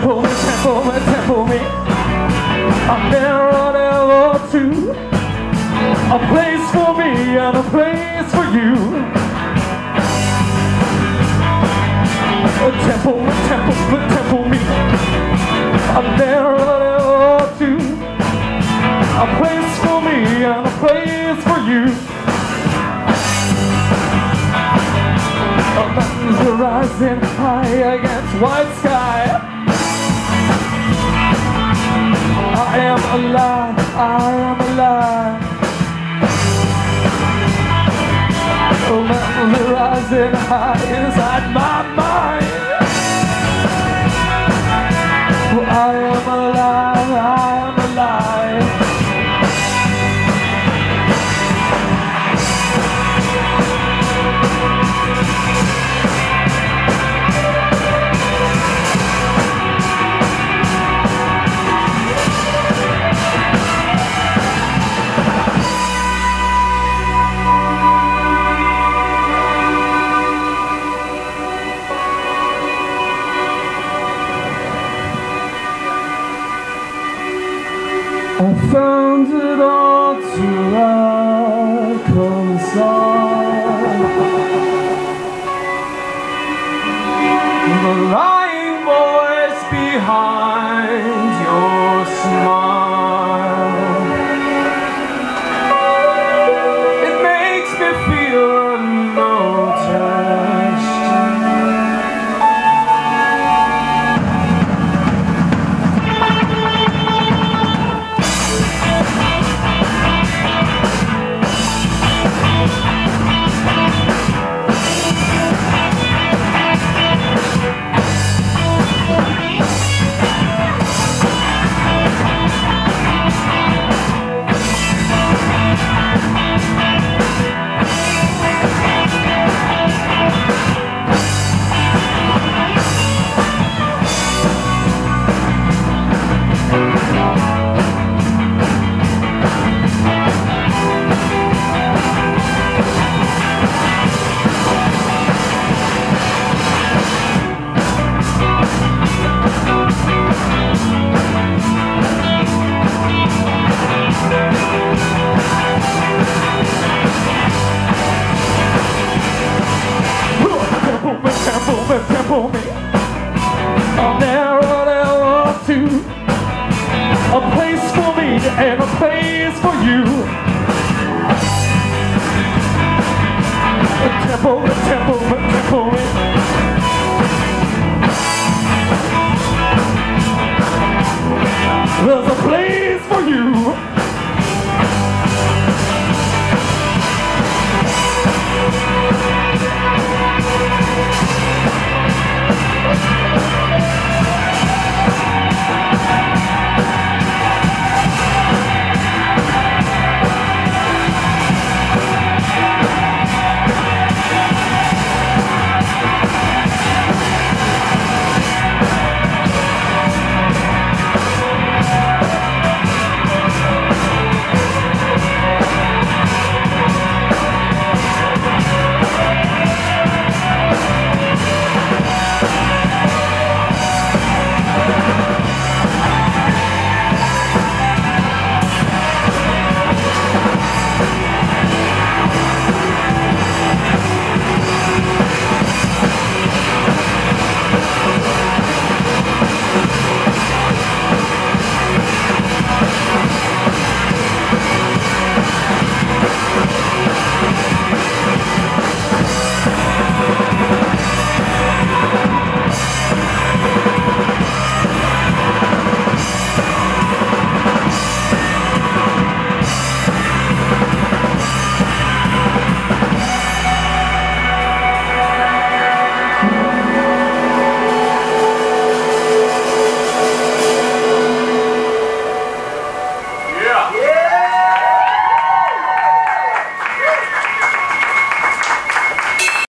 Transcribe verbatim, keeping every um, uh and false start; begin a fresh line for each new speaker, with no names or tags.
temple me, temple me, temple me. I'm there on L two. A place for me and a place for you. A temple me, temple me, temple me. I'm there on L two. A place for me and a place for you. Mountains are rising high against white sky. I am alive, I am alive. Oh, mountains are rising high inside my mind. Oh, I am alive, I am alive. I found it all too reconciled. The lying voice behind your smile, it makes me feel unnoticed. Temple me, I'm there on L two. A place for me and a place for you. A temple, a temple, a temple me.